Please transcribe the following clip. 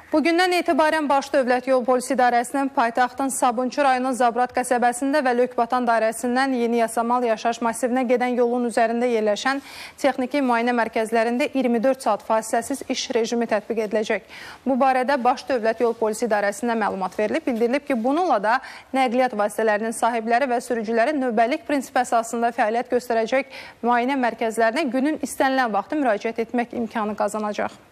Bugündən etibarən Baş Dövlət Yol Polisi İdarəsinin paytaxtın Sabunçu rayonun Zabrat qəsəbəsində və Lökbatan dairəsindən Yeni Yasamal yaşayış masivinə gedən yolun üzərində yerləşən texniki müayinə mərkəzlərində 24 saat fasiləsiz iş rejimi tətbiq ediləcək. Bu barədə Baş Dövlət Yol Polisi İdarəsindən məlumat verilib. Bildirilib ki, bununla da nəqliyyat vasitələrinin sahibləri və sürücüləri növbəlik prinsip əsasında fəaliyyət göstərəcək müayinə mərkəzlərinə günün istənilən vaxtı müraciət etmək imkanı qazanacaq.